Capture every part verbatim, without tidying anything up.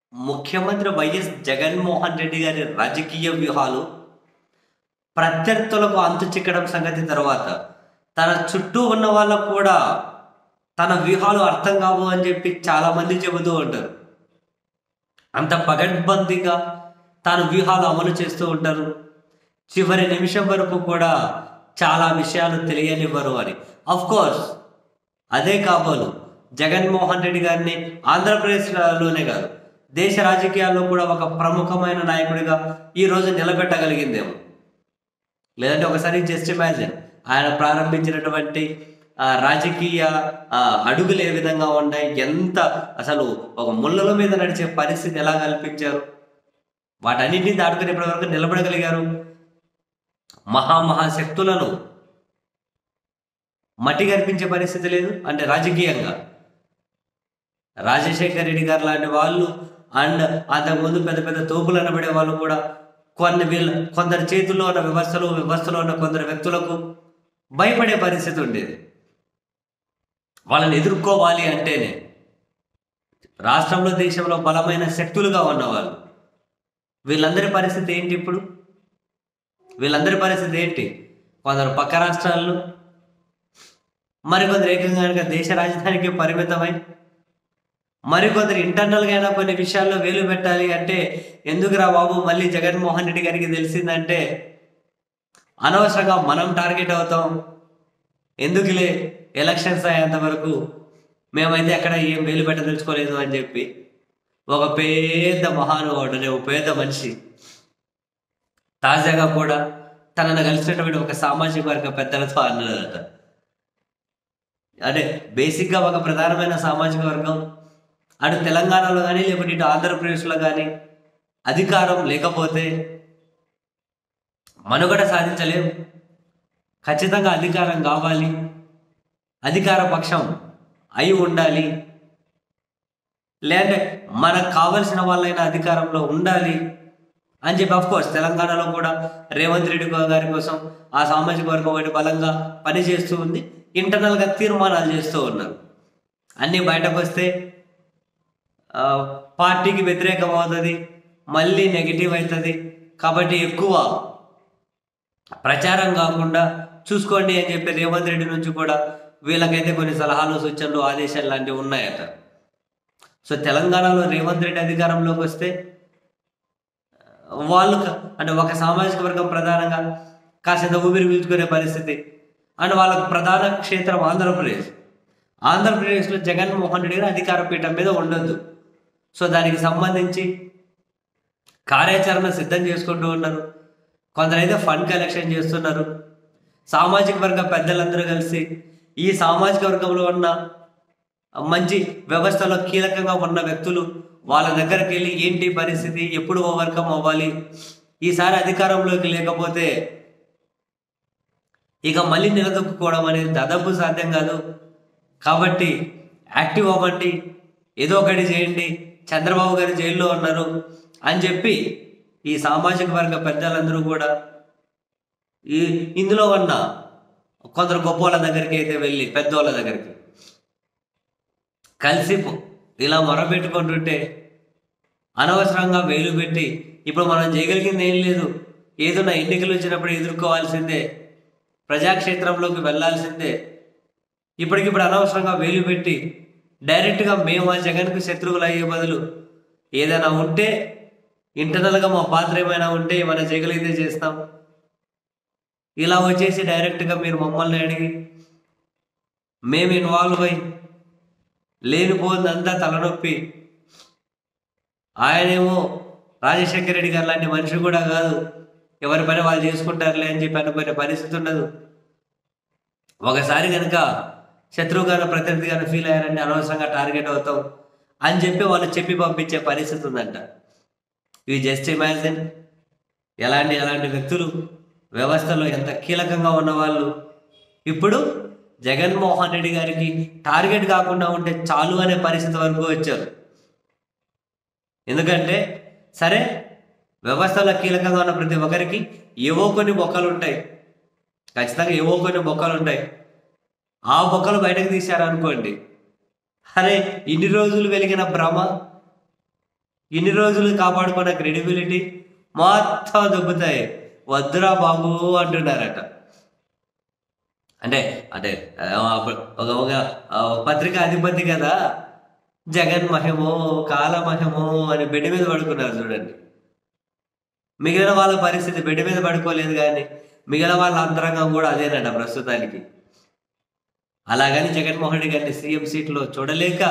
ముఖ్యమంత్రి వైఎస్ జగన్మోహన్ రెడ్డి గారి రాజకీయ వ్యూహాలు ప్రత్యర్థులకు అంతు చిక్కడం సంగతి తర్వాత తన చుట్టూ ఉన్న వాళ్ళకు కూడా తన వ్యూహాలు అర్థం కావు అని చెప్పి చాలామంది చెబుతూ ఉంటారు. అంత పగడ్బందీగా తాను వ్యూహాలు అమలు చేస్తూ ఉంటారు. చివరి నిమిషం వరకు కూడా చాలా విషయాలు తెలియనివ్వరు అని. అఫ్ కోర్స్ అదే కాబోలు జగన్మోహన్ రెడ్డి గారిని ఆంధ్రప్రదేశ్లోనే కాదు దేశ రాజకీయాల్లో కూడా ఒక ప్రముఖమైన నాయకుడిగా ఈరోజు నిలబెట్టగలిగిందేమో. లేదంటే ఒకసారి జస్ట్ ఇమాజిన్ ఆయన ప్రారంభించినటువంటి రాజకీయ అడుగులు ఏ విధంగా ఉన్నాయి, ఎంత అసలు ఒక ముళ్ళల మీద నడిచే పరిస్థితి ఎలా కల్పించారు, వాటన్నింటినీ దాటుకుని ఇప్పటివరకు నిలబడగలిగారు. మహామహాశక్తులను మట్టి కనిపించే పరిస్థితి లేదు. అంటే రాజకీయంగా రాజశేఖర్ రెడ్డి గారు లాంటి వాళ్ళు అండ్ అంతకుముందు పెద్ద పెద్ద తోపులు అనబడే వాళ్ళు కూడా కొన్ని వీళ్ళ కొందరి చేతుల్లో ఉన్న వ్యవస్థలు వ్యవస్థలో ఉన్న కొందరు వ్యక్తులకు భయపడే పరిస్థితి ఉండేది. వాళ్ళని ఎదుర్కోవాలి అంటేనే రాష్ట్రంలో దేశంలో బలమైన శక్తులుగా ఉన్నవాళ్ళు. వీళ్ళందరి పరిస్థితి ఏంటి ఇప్పుడు? వీళ్ళందరి పరిస్థితి ఏంటి? కొందరు పక్క రాష్ట్రాల్లో, మరికొందరు ఏకంగా దేశ రాజధానికి పరిమితమై, మరికొందరు ఇంటర్నల్గా అయినా కొన్ని విషయాల్లో వేలు పెట్టాలి అంటే ఎందుకురా బాబు మళ్ళీ జగన్మోహన్ రెడ్డి గారికి తెలిసిందంటే అనవసరంగా మనం టార్గెట్ అవుతాం, ఎందుకులే ఎలక్షన్స్ అయ్యేంత వరకు మేమైతే అక్కడ ఏం వేలు పెట్టదలుచుకోలేదు అని చెప్పి ఒక పేద మహానుభావుడు అనే ఒక పేద మనిషి తాజాగా కూడా తనను కలిసినటువంటి ఒక సామాజిక వర్గ పెద్దలతో అన్నదట. అంటే బేసిక్గా ఒక ప్రధానమైన సామాజిక వర్గం అటు తెలంగాణలో కానీ లేకపోతే ఇటు ఆంధ్రప్రదేశ్లో కానీ అధికారం లేకపోతే మనుగడ సాధించలేం. ఖచ్చితంగా అధికారం కావాలి, అధికార పక్షం అయి ఉండాలి, లేదంటే మనకు కావలసిన వాళ్ళైనా అధికారంలో ఉండాలి అని చెప్పి అఫ్కోర్స్ తెలంగాణలో కూడా రేవంత్ రెడ్డి గారి కోసం ఆ సామాజిక వర్గం ఒకటి బలంగా పనిచేస్తూ ఉంది. ఇంటర్నల్గా తీర్మానాలు చేస్తూ ఉన్నారు. అన్నీ బయటకు వస్తే పార్టీకి వ్యతిరేకం అవుతుంది, మళ్ళీ నెగిటివ్ అవుతుంది. కాబట్టి ఎక్కువ ప్రచారం కాకుండా చూసుకోండి అని చెప్పి రేవంత్ రెడ్డి నుంచి కూడా వీళ్ళకైతే కొన్ని సలహాలు సూచనలు ఆదేశాలు లాంటివి ఉన్నాయట. సో తెలంగాణలో రేవంత్ రెడ్డి అధికారంలోకి వస్తే వాళ్ళు అంటే ఒక సామాజిక వర్గం ప్రధానంగా కాసేంత ఊపిరి పీల్చుకునే పరిస్థితి. అండ్ వాళ్ళకు ప్రధాన క్షేత్రం ఆంధ్రప్రదేశ్. ఆంధ్రప్రదేశ్లో జగన్మోహన్ రెడ్డి గారు అధికార పీఠం మీద ఉండొద్దు. సో దానికి సంబంధించి కార్యాచరణ సిద్ధం చేసుకుంటూ ఉన్నారు. కొందరైతే ఫండ్ కలెక్షన్ చేస్తున్నారు. సామాజిక వర్గ పెద్దలందరూ కలిసి ఈ సామాజిక వర్గంలో ఉన్న మంచి వ్యవస్థలో కీలకంగా ఉన్న వ్యక్తులు వాళ్ళ దగ్గరికి వెళ్ళి ఏంటి పరిస్థితి, ఎప్పుడు ఓవర్కమ్ అవ్వాలి, ఈసారి అధికారంలోకి లేకపోతే ఇక మళ్ళీ నిలదొక్కుకోవడం అనేది దాదాపు సాధ్యం కాదు, కాబట్టి యాక్టివ్ అవ్వండి, ఏదో ఒకటి చేయండి, చంద్రబాబు గారు జైల్లో ఉన్నారు అని చెప్పి ఈ సామాజిక వర్గ పెద్దలందరూ కూడా ఈ ఇందులో ఉన్న కొందరు గొప్ప వాళ్ళ దగ్గరికి అయితే వెళ్ళి పెద్దవాళ్ళ దగ్గరికి కలిసి ఇలా మొరపెట్టుకుంటుంటే అనవసరంగా వేలు పెట్టి ఇప్పుడు మనం చేయగలిగింది ఏం లేదు, ఏదైనా ఎన్నికలు వచ్చినప్పుడు ఎదుర్కోవాల్సిందే, ప్రజాక్షేత్రంలోకి వెళ్ళాల్సిందే. ఇప్పటికిప్పుడు అనవసరంగా వేలు పెట్టి డైరెక్ట్గా మేము ఆ జగన్కు శత్రువులు అయ్యే బదులు ఏదైనా ఉంటే ఇంటర్నల్గా మా పాత్ర ఏమైనా ఉంటే ఏమైనా చేయగలిగితే చేస్తాం, ఇలా వచ్చేసి డైరెక్ట్గా మీరు మమ్మల్ని అడిగి మేము ఇన్వాల్వ్ అయ్యి లేనిపోతుందంతా తలనొప్పి, ఆయనేమో రాజశేఖర రెడ్డి గారు లాంటి మనిషి కూడా కాదు, ఎవరి పని వాళ్ళు చేసుకుంటారులే అని చెప్పి అనుకునే పరిస్థితి ఉండదు. ఒకసారి కనుక శత్రువుగాను ప్రత్యర్థిగాను ఫీల్ అయ్యారంటే అనవసరంగా టార్గెట్ అవుతాం అని చెప్పి వాళ్ళు చెప్పి పంపించే పరిస్థితి ఉందంట. ఇవి జస్ట్ ఇమాజిన్ ఎలాంటి ఎలాంటి వ్యక్తులు వ్యవస్థలో ఎంత కీలకంగా ఉన్నవాళ్ళు ఇప్పుడు జగన్మోహన్ రెడ్డి గారికి టార్గెట్ కాకుండా ఉంటే చాలు అనే పరిస్థితి వరకు వచ్చారు. ఎందుకంటే సరే వ్యవస్థలో కీలకంగా ఉన్న ప్రతి ఒక్కరికి ఏవో కొన్ని బొక్కలు ఉంటాయి, ఖచ్చితంగా ఏవో కొన్ని బొక్కలు ఉంటాయి. ఆ బొక్కలు బయటకు తీశారనుకోండి, అరే ఇన్ని రోజులు వెలిగిన భ్రమ ఇన్ని రోజులు కాపాడుకున్న క్రెడిబిలిటీ మొత్తం దొబ్బుతాయి, వద్దురా బాబు అంటున్నారట. అంటే అంటే ఒక ఒక పత్రిక అధిపతి కదా, జగన్ మహిమో కాలమహిమో అని బెడ్ మీద పడుకున్నారు చూడండి. మిగిలిన వాళ్ళ పరిస్థితి బెడ్ మీద పడుకోలేదు, కానీ మిగిలిన వాళ్ళ అంతరంగం కూడా అదేనట ప్రస్తుతానికి. అలాగని జగన్మోహన్ రెడ్డి గారిని సీఎం సీట్లో చూడలేక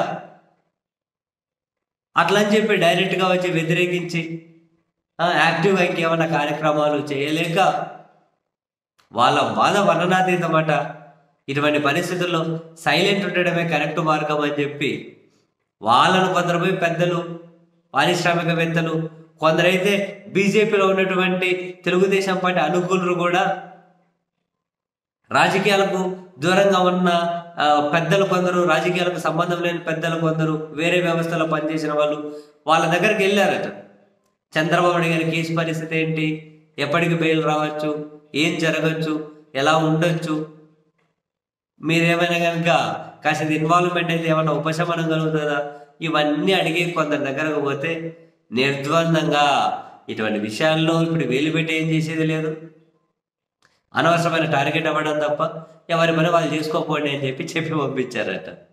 అట్లని చెప్పి డైరెక్ట్గా వచ్చి వ్యతిరేకించి యాక్టివ్గా ఇంకేమన్నా కార్యక్రమాలు చేయలేక వాళ్ళ బాధ వర్ణనాతీతమాట. ఇటువంటి పరిస్థితుల్లో సైలెంట్ ఉండడమే కరెక్ట్ మార్గం అని చెప్పి వాళ్ళను కొందరు పోయి పెద్దలు, పారిశ్రామికవేత్తలు, కొందరైతే బీజేపీలో ఉన్నటువంటి తెలుగుదేశం పార్టీ అనుకూలులు కూడా, రాజకీయాలకు దూరంగా ఉన్న పెద్దలు కొందరు, రాజకీయాలకు సంబంధం లేని పెద్దలు కొందరు, వేరే వ్యవస్థలో పనిచేసిన వాళ్ళు వాళ్ళ దగ్గరికి వెళ్ళారట. చంద్రబాబు నాయుడు గారి కేసు పరిస్థితి ఏంటి, ఎప్పటికి బెయిల్ రావచ్చు, ఏం జరగచ్చు, ఎలా ఉండొచ్చు, మీరేమైనా కనుక కాసేది ఇన్వాల్వ్మెంట్ అయితే ఏమైనా ఉపశమనం కలుగుతుందా, ఇవన్నీ అడిగి కొందరి దగ్గరకు పోతే నిర్ద్వందంగా ఇటువంటి విషయాల్లో ఇప్పుడు వేలు పెట్టి ఏం చేసేది లేదు, అనవసరమైన టార్గెట్ అవ్వడం తప్ప ఎవరి పని వాళ్ళు చేసుకోకపోండి అని చెప్పి చెప్పి పంపించారట.